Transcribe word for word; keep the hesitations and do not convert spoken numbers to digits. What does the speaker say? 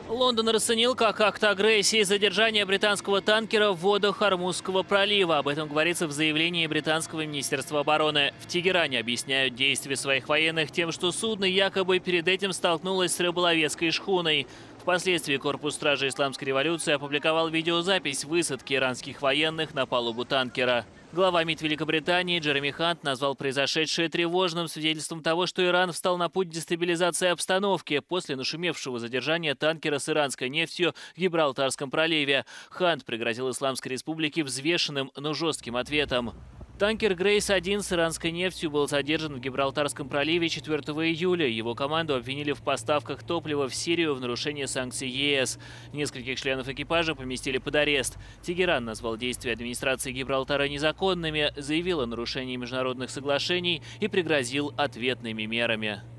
Лондон расценил как акт агрессии задержание британского танкера в водах Ормузского пролива. Об этом говорится в заявлении британского министерства обороны. В Тегеране объясняют действия своих военных тем, что судно якобы перед этим столкнулось с рыболовецкой шхуной. Впоследствии корпус стражи Исламской революции опубликовал видеозапись высадки иранских военных на палубу танкера. Глава МИД Великобритании Джереми Хант назвал произошедшее тревожным свидетельством того, что Иран встал на путь дестабилизации обстановки после нашумевшего задержания танкера с иранской нефтью в Гибралтарском проливе. Хант пригрозил Исламской республике взвешенным, но жестким ответом. Танкер «Грейс один» с иранской нефтью был задержан в Гибралтарском проливе четвёртого июля. Его команду обвинили в поставках топлива в Сирию в нарушении санкций ЕС. Нескольких членов экипажа поместили под арест. Тегеран назвал действия администрации Гибралтара незаконными, заявил о нарушении международных соглашений и пригрозил ответными мерами.